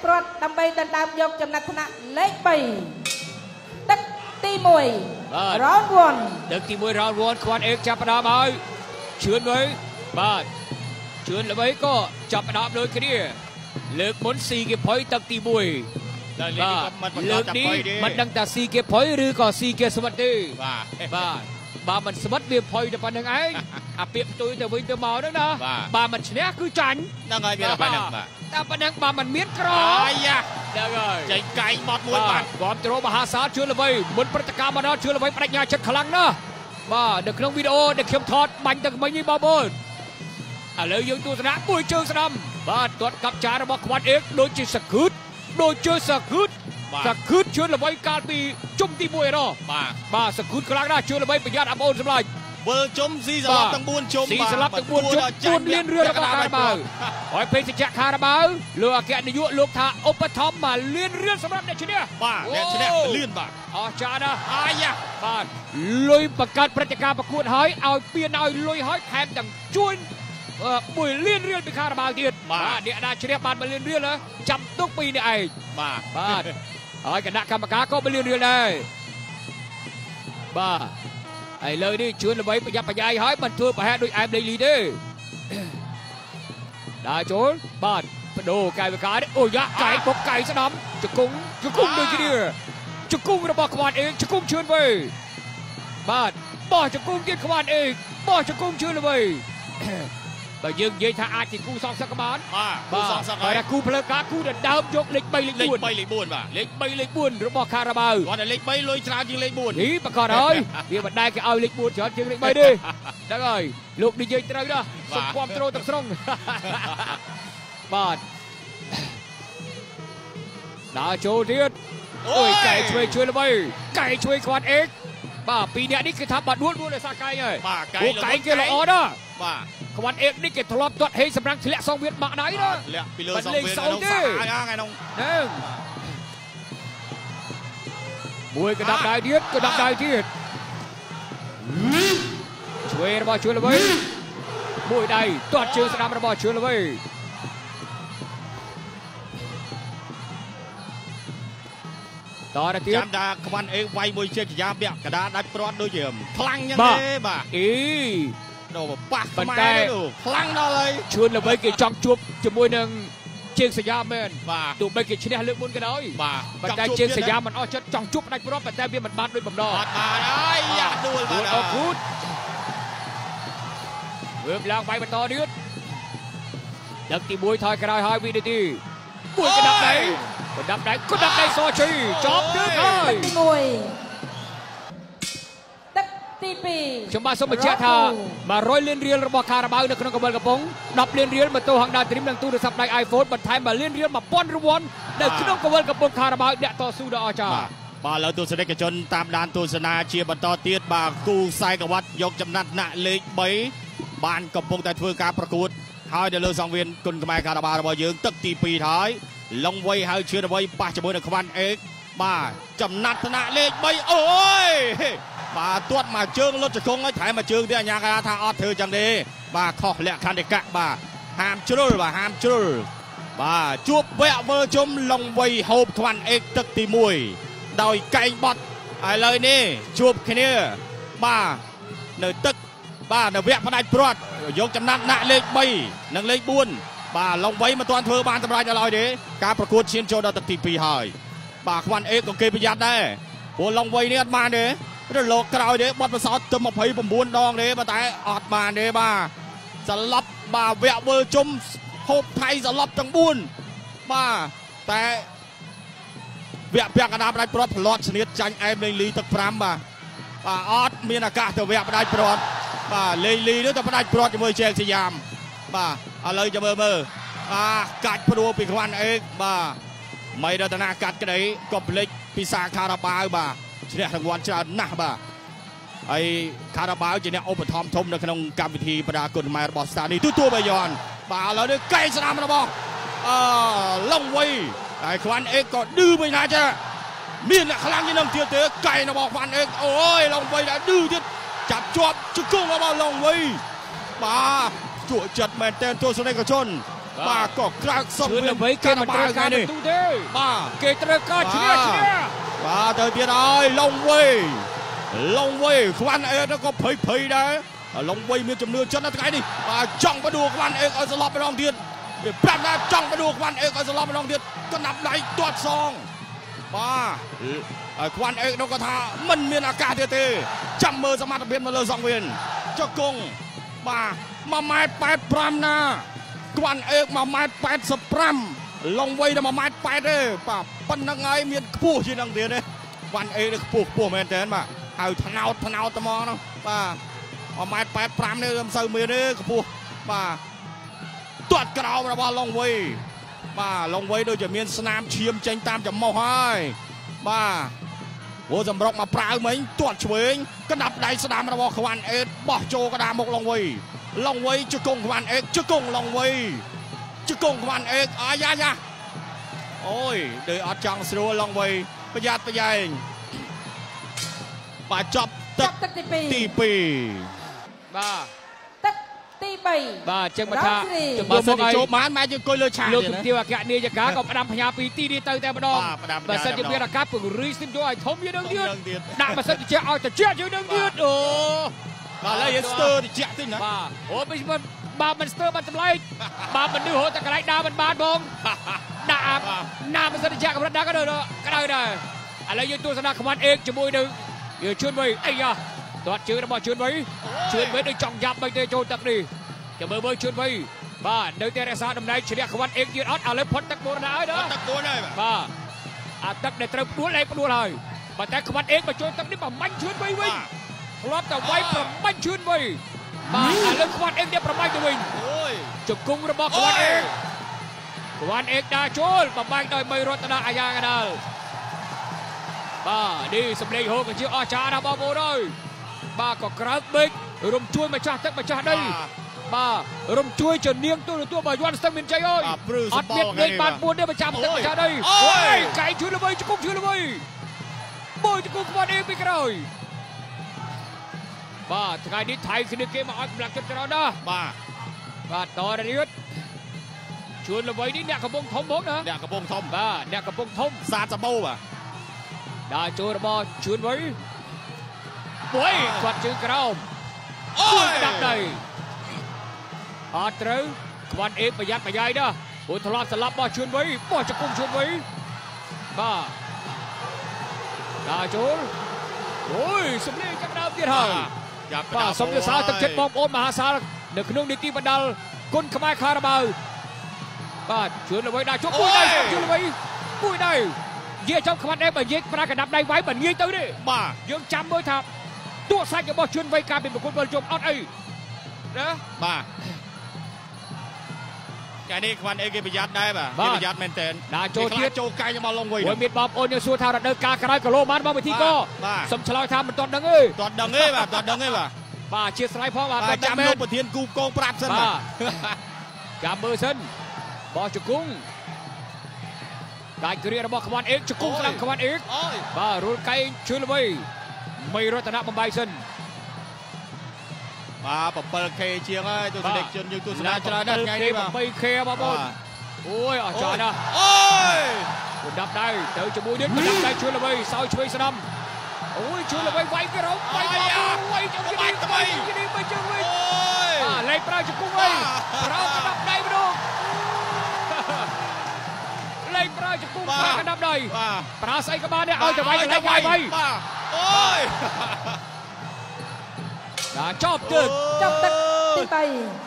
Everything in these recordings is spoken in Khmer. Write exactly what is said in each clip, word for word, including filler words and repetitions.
ព្រាត់ដើម្បីដណ្ដើមយកចំណាត់ថ្នាក់លេខបីទឹកទីមួយរ៉ោនវ៉ាន់ទឹកទីមួយរ៉ោនវ៉ាន់ខ្វាន់អេកចាប់ផ្ដើមហើយជឿនវិញបាទជឿនល្បីក៏ចាប់ផ្ដើមដូចគ្នាលើកមុនស៊ីគេផុយទឹកទីមួយលើកនេះមិនដឹងថាស៊ីគេផុយឬក៏ស៊ីគេស្វិតទេបាទបាទបើមិនស្វិតវាផុយតែប៉ុណ្្នឹងឯងអាពាកផ្ទុយទៅវិញទៅមកហ្នឹងណាបើមិនឈ្នះគឺចាញ់ហ្នឹងហើយវាតែប៉ុណ្្នឹងបាទតែប៉ុណ្្នឹងបើមិនមានក្រអាយ៉ាហ្នឹងហើយចេញកែងបត់មួយបាទគ្រប់គ្រងមហាសាលជឿនល្បីមុនព្រឹត្តិការណ៍មកដល់ជឿនល្បីបដិញ្ញាចិត្តខ្លាំងណាស់បាទនៅក្នុងវីដេអូដែលខ្ញុំថតបាញ់ទៅមិញនេះបងប្អូនឥឡូវយើងទស្សនាមួយជើងស្ដាំបាទទាត់កាប់ចាររបស់ខ្វាន់អេកដូចជាសកឺតដូចជាសកឺតសកឺតជឿនល្បីកាលពីជុំទីមួយឯណោះបាទបាទសកឺតខ្លាំងណាស់ជឿនល្បីប្រយ័ត្នអាប់អូនសម្លាច់វិលជុំស៊ីស្លាប់ទាំងបួនជុំស៊ីស្លាប់ទាំងបួនជុំជួនលានរឿនរបស់ខារ៉ាបាវហើយពេទ្យចក្រខារ៉ាបាវលោកអគ្គនាយកលោកថាឧបត្ថម្ភមកលានរឿនសម្រាប់អ្នកឈ្នះបាទអ្នកឈ្នះលានបាទអស្ចារ្យណាស់អាយ៉ាបាទលុយបង្កើតព្រឹត្តិការណ៍ប្រកួតហើយឲ្យពៀនឲ្យលុយហើយថែមទាំងជួយមួយលានរៀលពីខារ៉ាបាវទៀតបាទអ្នកណាជ្រះបានមួយលានរៀលចាំទុកពីនេះឯងបាទបាទហើយគណៈកម្មការក៏មួយលានរៀលដែរបាទឥឡូវនេះជួនល្បីប្រយ័ត្នប្រយែងហើយមិនធ្វើប្រហែលដូចអែមដេលីទេដើរចូលបាទបដូរកាយវិការអូយ៉ាកាយបុកកាយស្ដំជង្គង់ជង្គង់ដូចគ្នាជង្គង់របស់ខ្វាន់អេកជង្គង់ជឿនល្បីបាទបោះជង្គង់ទៀតខ្វាន់អេកបោះជង្គង់ជឿនល្បីបើយើងនិយាយថាអាចជាគូសងសឹកបានបាទគូសងសឹកហើយតែគូផ្លូវការគូដណ្ដើមយកលេខបីលេខបួនលេខបីលេខបួនបាទលេខបីលេខបួនរបស់ខារ៉ាបាវគាត់តែលេខបីលុយច្រើនជាងលេខបួននេះប្រកាសហើយវាមិនដែលគេឲ្យលេខបួនច្រើនជាងលេខបីទេហ្នឹងហើយលោកនិយាយត្រូវណាស់សូមគាំទ្រទាំងស្រុងបាទដើរចូលទៀតអូយកែជួយជួយល្បីកែជួយខ្វាន់អេកបាទពីរអ្នកនេះគឺថាបាត់ដួលដួលដោយសារកែហើយបាទកែគេល្អណាស់បាទខ្វាន់អេកនេះគេធ្លាប់ទាត់ហេងសម្រាប់ធ្លាក់សងវៀតបាក់ដៃណាធ្លាក់ពីលើសងវៀតក្នុងសាថ្ងៃនោះហ្នឹងមួយកដាប់ដៃទៀតកដាប់ដៃទៀតជួយរបស់ជួយល្បីមួយដៃទាត់ជើងស្ដាំរបស់ជួយល្បីតើទៀតចាំថាខ្វាន់អេកវាយមួយជើងយ៉ាពាក់កដាដាច់ព្រាត់ដូចជាខ្លាំងយ៉ាងទេបាទអីដល់ប៉ះខ្មែរនោះខ្លាំងដល់ហើយជួនល្បីគេចង់ជួបជាមួយនឹងជើងសយ៉ាមែនបាទទោះបីគេឈ្នះលើកមុនក៏ដោយបាទប៉ុន្តែជើងសយ៉ាមិនអស់ចិត្តចង់ជួបផ្ដាច់ព្រាត់ប៉ុន្តែវាមិនបានដូចបំណងអត់បានហើយយ៉ាដួលបាទអរគុណវើឡើងវាយបន្តទៀតដឹកទីមួយថយក្រោយហើយវិនាទីមួយកដាប់ដៃកដាប់ដៃកដាប់ដៃសជីចប់ទឹកហើយទីមួយទឹកទីពីរខ្ញុំបាទសូមបញ្ជាក់ថាមួយរយលានរៀលរបស់ខារ៉ាបាវនៅក្នុងកវលកំពង់ដប់លានរៀលម៉ូតូ Honda Dream និងទូរស័ព្ទដៃ iPhone បន្ថែមមួយលានរៀលមួយពាន់រង្វាន់នៅក្នុងកវលកំពង់ខារ៉ាបាវអ្នកតស៊ូដ៏អស្ចារ្យបាទឥឡូវទស្សនិកជនតាមដានទស្សនាជាបន្តទៀតបាទគូខ្សែក្រវ៉ាត់យកចំណាត់ថ្នាក់លេខបីបានកំពុងតែធ្វើការប្រកួតហើយនៅលើសង្វៀនគុណខ្មែរខារ៉ាបាវរបស់យើងទឹកទីពីរហើយឡុងវៃហើយជឿនអ្វីប៉ះជាមួយនឹងខ្វាន់អេកបាទចំណាត់ថ្នាក់លេខបីអូយបាទទាត់មកជើងលុតជង្គង់ហើយថែមមកជើងទៀតអញ្ញាកាថាអត់ធ្វើចឹងទេបាទខុសលក្ខន្តិកៈបាទហាមជ្រុលបាទហាមជ្រុលបាទជួបវគ្គវើជុំឡុងវៃហូបខ្វាន់អេកទឹកទីមួយដោយកែងបត់ឥឡូវនេះជួបគ្នាបាទនៅទឹកបាទនៅវគ្គផ្ដាច់ព្រាត់យកចំណាត់ថ្នាក់លេខបីនិងលេខបួនបាទឡុងវៃមិនទាន់ធ្វើបានសម្រេចដល់ហើយទេការប្រកួតឈានចូលដល់ទឹកទីពីរហើយបាទខ្វាន់អេកក៏គេប្រយ័ត្នដែរព្រោះឡុងវៃនេះអត់បានទេរលកក្រោយទេបត់ប្រសោតទៅម្ភៃ៩ដងទេតែអត់បានទេបាទសឡប់បាទវគ្គវើជុំហូបថៃសឡប់ទាំងបួនបាទតែវគ្គពាក់កណ្ដាលផ្ដាច់ព្រាត់ផ្លាត់ឈ្នះចាញ់អែមលេងលីទឹកប្រាំបាទបាទអត់មានឱកាសទៅវគ្គផ្ដាច់ព្រាត់បាទលេងលីនោះទៅផ្ដាច់ព្រាត់ជាមួយជើងសយ៉ាមបាទឥឡូវចាំមើលមើលបាទកាច់ព្រួពីខ្វាន់អេកបាទមីរតនាកាត់ក្តីក៏ភ្លេចពីសាខារ៉ាបាវបាទឈ្នះរង្វាន់ច្រើនណាស់បាទហើយខារ៉ាបាវជាអ្នកឧបត្ថម្ភធំនៅក្នុងកម្មវិធីបដាគុណខ្មែររបស់ស្ថានីយ៍ទូទួលបាយ័នបាទឥឡូវនេះកែស្ដាំរបស់អឺឡុងវៃហើយខ្វាន់អេកក៏ឌឺមួយណាចាមានអ្នកខ្លាំងជាងនឹងទៀតទេកែរបស់ខ្វាន់អេកអូយឡុងវៃដែលឌឺទៀតចាប់ជាប់ជង្គង់របស់ឡុងវៃបាទជក់ចិត្តមែនទែនទស្សនិកជនបាទក៏ក្រៅសុំជឿនល្បីគេមិនត្រូវការបន្ទូទេបាទគេត្រូវការឈ្នះឈ្នះបាទទៅទៀតហើយឡុងវេឡុងវេខ្វាន់អេក៏ភ័យភ័យដែរឡុងវេមានចំនួនចិត្តនៅថ្ងៃនេះបាទចង់បដួលខ្វាន់អេឲ្យស្លាប់ម្ដងទៀតវាប្រាប់ថាចង់បដួលខ្វាន់អេឲ្យស្លាប់ម្ដងទៀតក៏ណាប់ដៃទាត់សងបាទហើយខ្វាន់អេនោះក៏ថាមិនមានឱកាសទៀតទេចាំមើលសមត្ថភាពមកលើសង្វៀនចុកគង់បាទមួយម៉ែត្រប៉ែតប្រាំណាខ្វាន់អេមួយម៉ែត្រប៉ែតសិបប្រាំឡុងវេដល់មួយម៉ែត្រប៉ែតទេបាទប៉ុណ្្នឹងហើយមានខ្ពស់ជាងនឹងទៀតទេខ្វាន់អេនេះខ្ពស់ខ្ពស់មែនតើបាទហើយថ្នោតថ្នោតត្មងនោះបាទមួយម៉ែត្រប៉ែតប្រាំនេះមិនសូវមានទេខ្ពស់បាទទាត់ក្រោមរបស់ឡុងវេបាទឡុងវេដូចជាមានស្នាមឈាមចេញតាមច្រមុះហើយបាទវោសម្រុកមកប្រាវមិញទាត់ឆ្វេងក្តាប់ដៃស្ដាំរបស់ខ្វាន់អេតបោះចូលកដាមុខឡុងវេឡុងវេជង្គង់ខ្វាន់អេតជង្គង់ឡុងវេជង្គង់ខ្វាន់អេតអាយ៉ាយ៉ាអូយដូចអត់ចង់ស្រួលឡុងវេប្រយ័ត្នប្រយែងបាទចប់ទឹកទីពីរបាទទឹកទីបីបាទចឹងមកថាចំពោះមកចូលបានម៉ែយើងអង្គុយលើឆាកលោកជំទាវអគ្គនាយិកាក៏ផ្ដាំផ្ញើពីទីនេះទៅតែម្ដងបើសិនជាមានឱកាសពង្រីកស្ទីមយកឲ្យធំយើងនឹងទៀតដាក់ម៉ាស៊ីនត្រជាក់ឲ្យត្រជាក់យើងនឹងទៀតអូបាទឥឡូវយើងស្ទើរត្រជាក់តិចណាបាទអូមិនមិនបើមិនស្ទើរបានចម្លែកបើមិននឿហូតតែកន្លែងដើរមិនបានបងដាក់ណាម៉ាស៊ីនត្រជាក់កម្រិតដាក់ក៏ដល់ក្តៅដែរឥឡូវយើងទស្សនាខ្វាន់អេកជាមួយនឹងយើងជឿនវិញអីយ៉ាទាត់ជើងរបស់ជឿនវិញជឿនវិញដូចចង់យ៉ាប់មិនទេចូលទឹកនេះចាំមើលមើលជឿនវិញបាទនៅតែរក្សាតំណែងឈ្នះខ្វាន់អេកទៀតអត់ឥឡូវផុតទឹកបូរណាហើយណាទឹកបូរហើយបាទអាទឹកដែលត្រូវផ្ដួលឯងផ្ដួលហើយបើតែខ្វាន់អេកមកចូលទឹកនេះប្រមាញ់ជឿនវិញវិញធ្លាប់តែវាយប្រមាញ់ជឿនវិញបាទឥឡូវខ្វាន់អេកទៀតប្រមាញ់ទៅវិញអូយជង្គង់របស់ខ្វាន់អេកខ្វាន់អេកដើរចូលប្រមាញ់ដោយបីរតនាអាយ៉ាកដាលបាទនេះសម្លេងហូបជាអស្ចារ្យណាស់បងប្អូនអើយបាទក៏ក្រើកបេករំជួយម្ចាស់ទឹកម្ចាស់ដីបាទរំជួយជំនាញទូរទស្សន៍របស់យន់ស្ទឹងមានជ័យអើយអត់មានលេងបានបួនទេម្ចាស់ទឹកម្ចាស់ដីអូយកែជួយល្បីជង្គង់ជួយល្បីបូជង្គង់ខ្វាន់អេកពីក្រោយបាទថ្ងៃនេះថៃគ្នាគេមកឲ្យកម្លាំងចិត្តច្រើនណាស់បាទបាទតររៀតជួយល្បីនេះអ្នកកំពុងធំហ្មងណាអ្នកកំពុងធំបាទអ្នកកំពុងធំសាទសម្បូរបាទដល់ចូលរបស់ជឿនវិញបុយគាត់ជើងក្រោមអូយដាក់ដៃអត់ត្រូវខ្វាន់អេកប្រយ័ត្នប្រយែងណាព្រោះធ្លាប់ស្លាប់របស់ជឿនវិញបោះជង្គង់ជឿនវិញបាទដល់ចូលអូយសម្លេងចាប់ដើមទៀតហើយបាទសូមសរសើរទឹកចិត្តបងប្អូនមហាសាលនៅក្នុងនីតិបណ្ដាលគុណខ្មែរខារ៉ាបាវបាទជឿនល្បីដល់ជុកពួយដៃជឿនល្បីពួយដៃនិយាយចំខ្វាត់អេកបើនិយាយប្រាកណ្ដាប់ដៃវាយបើងាយទៅទេបាទយើងចាំមើលថាទោះសាច់របស់ជឿនវ័យការពីប្រគល់វិលជុំអត់អីណាបាទកាលនេះខ្វាន់អេគេប្រយ័ត្នដែរបាទគេប្រយ័ត្នមែនតើដាក់ចូលទៀតចូលកាយរបស់ឡុងវៃមានបងប្អូនយើងសួរថារដូវកាលក្រោយគីឡូម៉ានមកវិធីកសុំឆ្លើយថាមិនទាន់ដឹងទេទាន់ដឹងទេបាទទាន់ដឹងទេបាទបាទជាស្រ័យផងបាទចាំលោកប្រធានគូកងប្រាប់សិនបាទចាំមើលសិនបោះជង្គង់ដាច់គ្រារបស់ខ្វាន់អេកជង្គង់ស្ដាំខ្វាន់អេកបាទរុលកែងជឿនល្បីមីរតនៈបំបីសិនបាទ bảy K ជាងហើយទស្សនិកជនយើងទស្សនាច្រើនណាស់ថ្ងៃនេះបាទ bảy K បងប្អូនអូយអស្ចារ្យណាស់អូយបណ្ដាប់ដៃទៅជាមួយនេះបណ្ដាប់ដៃជឿនល្បីសោយឆ្វេងស្ដាំអូយជឿនល្បីវាយក្រោមវាយវាយចង់វាយថ្មីនេះបើជើងវិញអូយបាទលេខប្រើជង្គង់វិញក្រោមបណ្ដាប់ដៃម្ដងលេងប្រើជង្គង់ប្រើកណ្ដាប់ដៃប្រើស្អីក៏បានដែរឲ្យតែវាយកន្លែងវាយវាយបាទអូយដល់ចប់ទឹកចប់ទឹកទីបី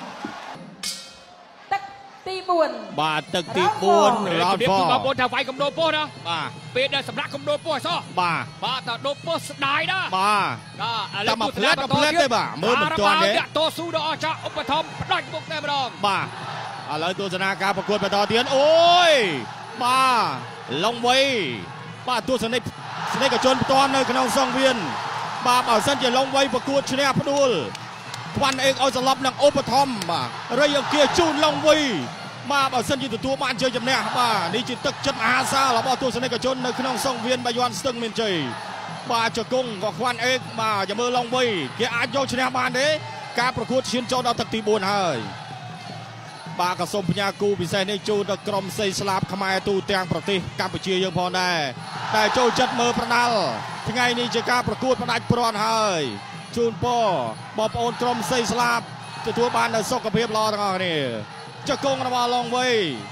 ទឹកទីបួនបាទទឹកទីបួនរ៉ោនហ្វបងប្អូនថាវាយកំដោពោះណាបាទពេលដែលសម្រាប់កំដោពោះអសោះបាទបាទតើដោពោះស្ដាយណាបាទតែមកផ្លែតផ្លែតទេបាទមើលមិនទាន់ទេតស៊ូដល់អស្ចារ្យឧបត្ថម្ភផ្ដាច់មុខតែម្ដងបាទឥឡូវទស្សនាការប្រកួតបន្តទៀតអូយបាទឡុងវៃបាទទស្សនិកស្នេហ៍ជនផ្ទាល់នៅក្នុងសង្វៀនបាទបើសិនជាឡុងវៃប្រកួតឈ្នះផ្ដួលខ្វាន់អេកឲ្យសន្លប់នឹងឧបត្ថម្ភបាទរៃអង្គាជូនឡុងវៃបាទបើសិនជាទទួលបានជ័យជំនះបាទនេះជាទឹកចិត្តមហាសាលរបស់ទស្សនិកជននៅក្នុងសង្វៀនបាយ័នស្ទឹងមានជ័យបាទជង្គង់ក៏ខ្វាន់អេកបាទចាំមើលឡុងវៃគេអាចយកឈ្នះបានទេការប្រកួតឈានចូលដល់ទឹកទីបួនហើយបាទក៏សូមផ្ញើគូពិសេសនេះជូនដល់ក្រុមសីស្លាបខ្មែរទូទាំងប្រទេសកម្ពុជាយើងផងដែរដែលចូលចិត្តមើលប្រដាល់ថ្ងៃនេះជាការប្រកួតផ្ដាច់ព្រាត់ហើយជូនពរបងប្អូនក្រុមសីស្លាបទទួលបាននូវសុខភាពល្អទាំងអស់គ្នាចកងរបស់ឡុងវៃ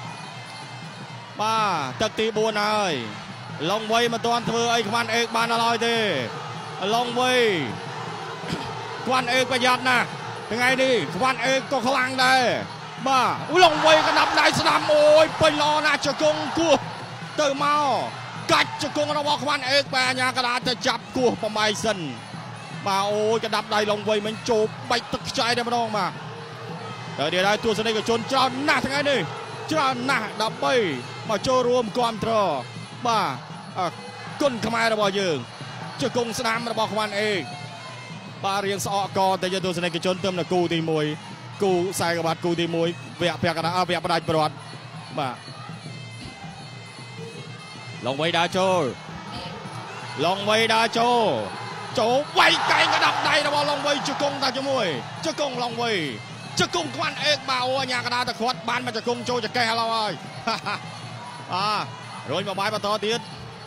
បាទទឹកទីបួនហើយឡុងវៃមិនទាន់ធ្វើអីខ្វាន់អេកបានឡើយទេឡុងវៃខ្វាន់អេកប្រយ័ត្នណាស់ថ្ងៃនេះខ្វាន់អេកក៏ខ្លាំងដែរបាទឡុងវៃក៏ដាប់ដៃស្ដាំអូយពេញល្អណាស់ចកងគោះទៅមកកាច់ចកងរបស់ខ្វាន់អេកបែអាញាកដាទៅចាប់គោះប្រម៉ៃសិនបាទអូយក៏ដាប់ដៃឡុងវៃមិនជោបបាច់ទឹកខ្ចាយតែម្ដងបាទតែនេះដែរទស្សនិកជនច្រើនណាស់ថ្ងៃនេះច្រើនណាស់ដើម្បីមកចូលរួមគាំទ្របាទគុណខ្មែររបស់យើងជង្គង់ស្ដាំរបស់ខ្វាន់អេកបាទរៀងស្អកកតែយើងទស្សនិកជនទៅនៅគូទីមួយគូខ្សែក្បាត់គូទីមួយវគ្គពាក់កណ្ដាលវគ្គផ្ដាច់ព្រាត់បាទឡុងវៃដើរចូលឡុងវៃដើរចូលចូលវាយកែងកដាប់ដៃរបស់ឡុងវៃជង្គង់តែជាមួយជង្គង់ឡុងវៃជង្គង់ខ្វាន់អេកបាទអូអាញាកដាទៅខាត់បានមកជង្គង់ចូលចកេះឥឡូវហើយបាទរួញមកបាយបន្តទៀត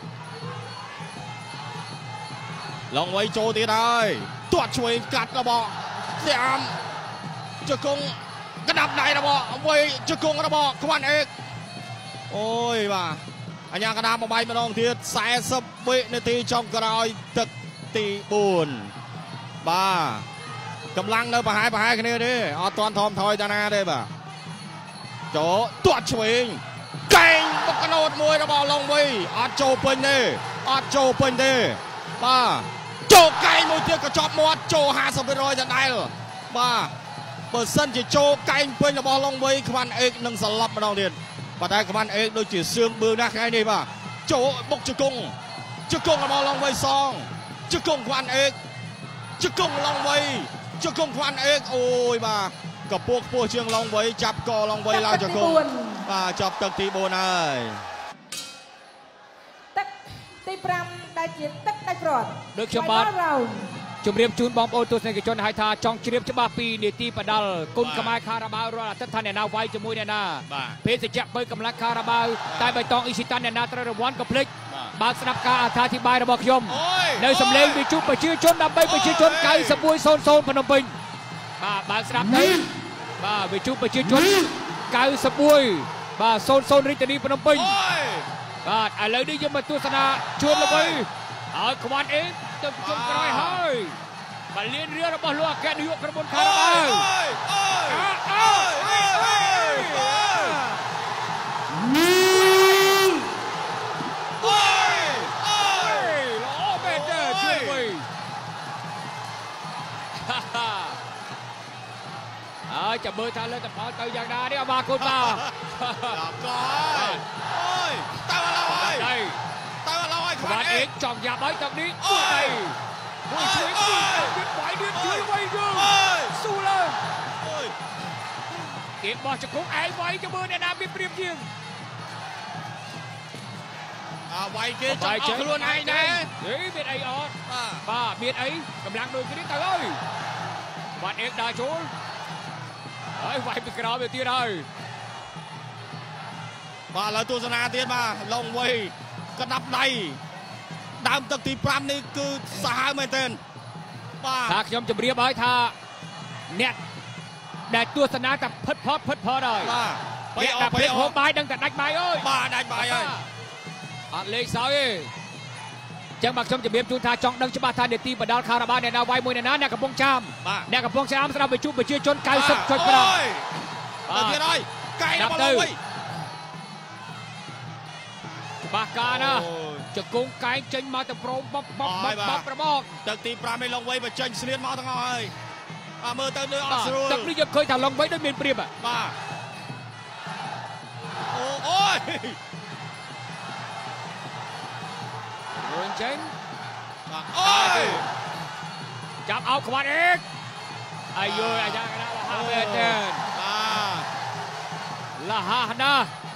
ឡុងវៃចូលទៀតហើយទាត់ជួយកាត់របស់ស្អាមជង្គង់កដាប់ដៃរបស់វៃជង្គង់របស់ខ្វាន់អេកអូយបាទអាញាកដាមកបាយម្ដងទៀតសែសិបវិនាទីចុងក្រោយទឹកទីបួនបាទកម្លាំងនៅប្រហែលប្រហែលគ្នាទេអត់ទាន់ថមថយតាណាទេបាទចូលទាត់ឆ្វេងកែងបុកកណូតមួយរបស់ឡុងវៃអត់ចូលពេញទេអត់ចូលពេញទេបាទចូលកែងមួយទៀតក៏ជាប់មាត់ចូលហាសិបភាគរយដដែលបាទបើសិនជាចូលកែងពេញរបស់ឡុងវៃខ្វាន់អេកនឹងសន្លប់ម្ដងទៀតប៉ុន្តែខ្វាន់អេកដូចជាសឿងបឿងណាស់ថ្ងៃនេះបាទចូលបុកជង្គង់ជង្គង់របស់ឡុងវៃសងជង្គង់ខ្វាន់អេកជង្គង់ឡុងវៃជង្គង់ខ្វាន់អេកអូយបាទកពស់ខ្ពស់ជាងឡុងវៃចាប់កឡុងវៃឡើងជង្គង់បាទចាប់ទឹកទីបួនហើយទឹកទីប្រាំដែលជាទឹកដាច់ព្រាត់ដូចខ្ញុំបាទជម្រាបជូនបងប្អូនទស្សនិកជនឲ្យថាចង់ជ្រាបច្បាស់ពីនីតិបដាល់គុណខ្មែរខារ៉ាបាវរាល់អាទិត្យថាអ្នកណាវាយជាមួយអ្នកណាភេសជ្ជៈបើកម្លាំងខារ៉ាបាវតែបៃតងអ៊ីស៊ីតានអ្នកណាត្រូវរង្វាន់ក៏ភ្លេចបើកស្ដាប់ការអត្ថាធិប្បាយរបស់ខ្ញុំនៅសម្លេងវិទ្យុប្រជាជនដើម្បីប្រជាជនកៅសិបមួយសូន្យសូន្យភ្នំពេញបាទបើកស្ដាប់ទៅបាទវិទ្យុប្រជាជនកៅសិបមួយបាទសូន្យសូន្យរាជធានីភ្នំពេញបាទឥឡូវនេះយើងមកទស្សនាជួនល្បីឲ្យខ្វាន់អេកទៅជុំក្រោយហើយបាទលៀនរឿរបស់លោកអគ្គនាយកក្រុមហ៊ុនខារ៉ាបាវចាំមើលថាលើកផលទៅយ៉ាងណានេះអបាកូនតាដល់កយអូយតើឥឡូវហើយតើឥឡូវហើយខ្វាន់អេកចង់យ៉ាប់ហើយទឹកនេះអូយមួយជួយជួយទៀតបាយទៀតជួយវាយយើងស៊ូឡើងអូយគេបោះជង្គង់ឯងវាយទៅមើលអ្នកណាមានព្រៀបជាងអាវាយគេចង់អស់ខ្លួនឯងដែរហេមានអីអត់បាទមានអីកម្លាំងដូចគ្នាទៅហើយខ្វាន់អេកដើរចូលហើយវាយពីក្រោយទៅទៀតហើយបាទឥឡូវទស្សនាទៀតបាទឡុងវៃកដាប់ដៃដើមទឹកទីប្រាំនេះគឺសាហាវមែនទែនបាទថាខ្ញុំជម្រាបហើយថាអ្នកដែលទស្សនាតែផិតផតផិតផតហើយបាទបីអត់បីហូបបាយដឹងតែដាច់បាយអើយបាទដាច់បាយហើយអត់លេខសោយទេចឹងបាទខ្ញុំជម្រាបជូនថាចង់ដឹងច្បាស់ថានីតិបដាល់ខារ៉ាបាវអ្នកណាវាយមួយអ្នកណាអ្នកកំពុងចាំអ្នកកំពុងចាំស្ដាប់វិទ្យុប្រជាជនកៅសិបចុចប្រាំទៅទៀតហើយកែរបស់ឡុងវៃបាក់កាណាជង្គង់កែងចេញមកទៅប្រមបបបបបបរបកទឹកទីប្រាំឯឡុងវៃបញ្ចេញស្លៀនមកទាំងអស់ហើយបាទមើលទៅលើអត់ស្រួលទឹកនេះយើងឃើញថាឡុងវៃដូចមានព្រៀបបាទអូអូយរួញចេញបាទអូយចាប់អោបខ្វាន់អេកអាយយអាយ៉ាកណាលះមែនទេបាទលះណា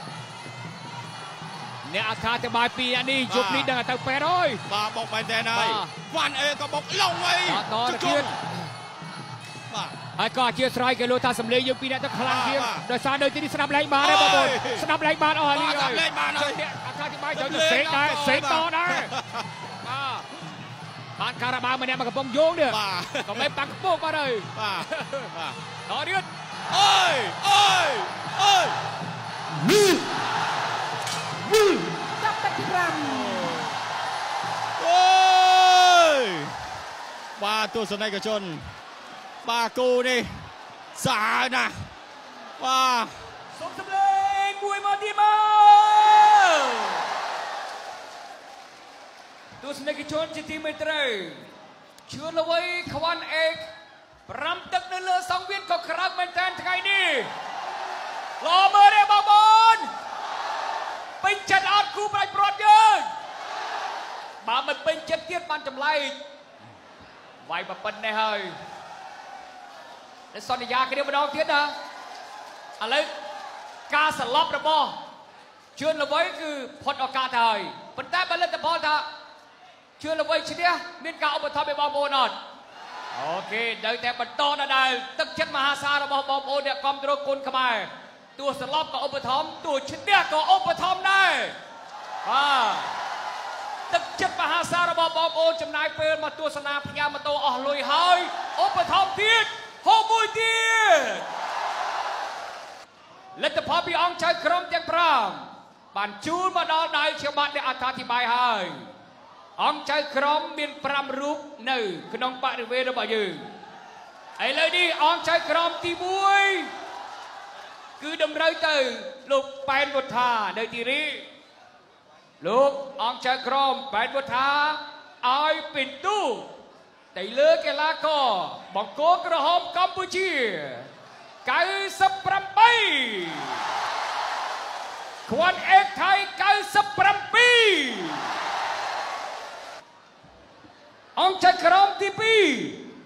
អ្នកអត្ថាធិប្បាយពីនេះយប់នេះដឹងទៅពេទ្យហើយបាទបុកមែនទេហើយខ្វាន់អេក៏បុកឡុងវៃតទៅទៀតបហើយក៏អធិស្ឋានគេលោកថាសម្លេងយើងពីរអ្នកទៅខ្លាំងជាងដោយសារនៅទីនេះស្ដាប់លេងបានទេបងប្អូនស្ដាប់លេងបានអស់ហើយស្ដាប់លេងបានហើយអធិប្បាយចូលទៅសេកដែរសេកតដែរបាទបានការ៉ាបាវម្នាក់មកកំពុងយោងនេះក៏មិនបាក់ខ្ពស់បាត់ហើយបាទបាទដល់ទៀតអើយអើយអើយចាប់ទឹកទីប្រាំអូយបាទទស្សនិកជនបាទគូនេះសាហាវណាស់បាទសុំសម្លេងមួយមកទៀតមកទស្សនិកជនជាទីមេត្រីជឿល្វីខ្វាន់អេកប្រាំទឹកនៅលើសង្វៀនក៏ក្រើកមែនតើថ្ងៃនេះលោមើលទេបងប្អូនពេញចិត្តអត់គូប្រាច់ព្រាត់យើងបើមិនពេញចិត្តទៀតបានចម្លែកវាយបប៉ុណ្ណេះហើយសន្យាគ្នាម្ដងទៀតណាឥឡូវការសន្លប់របស់ជឿនល្វីគឺផុតឱកាសទៅហើយប៉ុន្តែបើលទ្ធផលថាជឿនល្វីឈ្នះមានការឧបត្ថម្ភពីបងប្អូនអត់អូខេនៅតែបន្តដដែលទឹកចិត្តមហាសាលរបស់បងប្អូនអ្នកគ្រប់គ្រងគុណខ្មែរទោះសន្លប់ក៏ឧបត្ថម្ភទោះឈ្នះក៏ឧបត្ថម្ភដែរបាទទឹកចិត្តមហាសាលរបស់បងប្អូនចំណាយពេលមកទស្សនាផ្ញើម៉ូតូអស់លុយហើយឧបត្ថម្ភទៀតហូបមួយទៀតលទ្ធផលពីអង្គចៅក្រុមទាំងប្រាំបានជូនមកដល់ដៃជាបាត់ដែលអត្ថាធិប្បាយហើយអង្គចៅក្រុមមានប្រាំរូបនៅក្នុងបរិវេណរបស់យើងឥឡូវនេះអង្គចៅក្រុមទីមួយគឺតម្រូវទៅលោកប៉ែនវុធានៅទីនេះលោកអង្គចៅក្រុមប៉ែនវុធាឲ្យពិន្ទុតែលើកីឡាករបង្គោលក្រហមកម្ពុជាកៅសិបប្រាំបីខ្វាន់អេកថៃកៅសិបប្រាំពីរអង្គចៅក្រមទីពីរ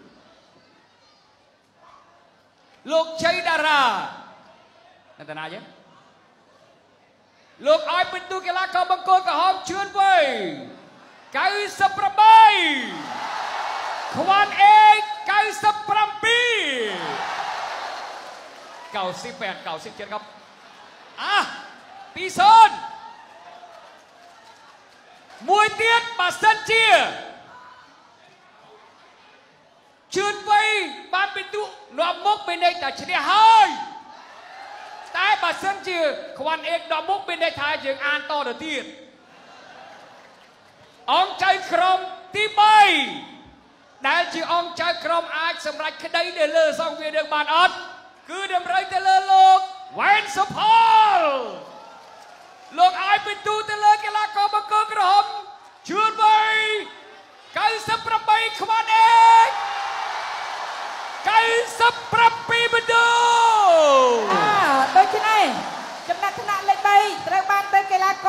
លោកជ័យតារានៅតាណាយើងលោកឲ្យពិន្ទុកីឡាករបង្គោលក្រហមជឿនវៃកៅសិបប្រាំបីខ្វាន់អេកកៅសិបប្រាំពីរកៅសិបแปด កៅសិបเจ็ดครับอ่ะពីរศูนย์មួយទៀតបើសិនជាជឿនវៃបានពិន្ទុនាំមុខមានន័យថាឈ្នះហើយតែបើសិនជាខ្វាន់អេកនាំមុខមានន័យថាយើងអានតទៅទៀតអង្គចៅក្រុមទីបីដែលជាអង្គចៅក្រុមអាចសម្រេចក្តីនៅលើសង្វៀនយើងបានអត់គឺតម្រូវទៅលើលោកវ៉ែនសុផលលោកឲ្យពិន្ទុទៅលើកីឡាករបង្គោលក្រហមជឿនវៃកៅសិបប្រាំបីខ្វាន់អេកកៅសិបប្រាំពីរពិន្ទុអើដូច្នេះចំណាត់ថ្នាក់លេខបីត្រូវបានទៅកីឡាក